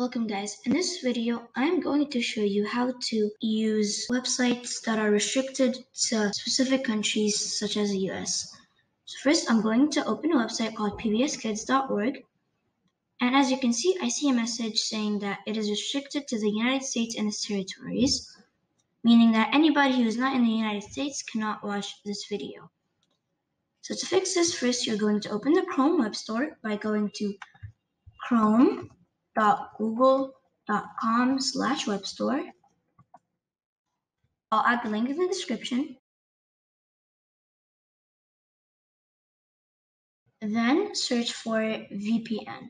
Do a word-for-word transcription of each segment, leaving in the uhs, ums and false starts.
Welcome guys. In this video, I'm going to show you how to use websites that are restricted to specific countries such as the U S. So first, I'm going to open a website called p b s kids dot org. And as you can see, I see a message saying that it is restricted to the United States and its territories, meaning that anybody who is not in the United States cannot watch this video. So to fix this, first you're going to open the Chrome Web Store by going to chrome dot google dot com slash web store. I'll add the link in the description. Then search for V P N.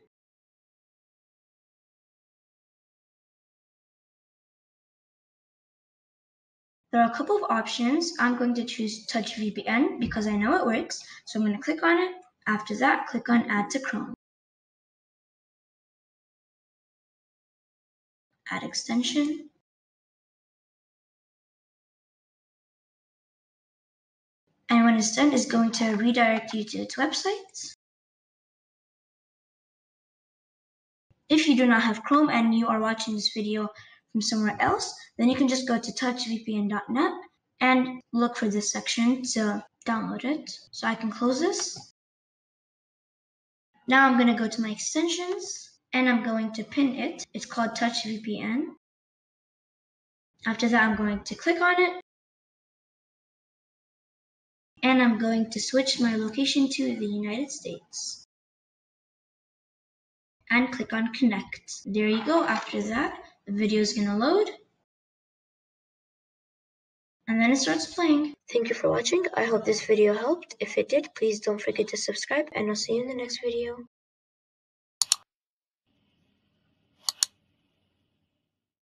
There are a couple of options. I'm going to choose Touch V P N because I know it works. So I'm going to click on it. After that, click on Add to Chrome. Add extension. And when it's done, it's going to redirect you to its website. If you do not have Chrome and you are watching this video from somewhere else, then you can just go to touch v p n dot net and look for this section to download it. So I can close this. Now I'm going to go to my extensions and I'm going to pin it. It's called Touch V P N. After that, I'm going to click on it. And I'm going to switch my location to the United States. And click on Connect. There you go. After that, the video is going to load. And then it starts playing. Thank you for watching. I hope this video helped. If it did, please don't forget to subscribe and I'll see you in the next video.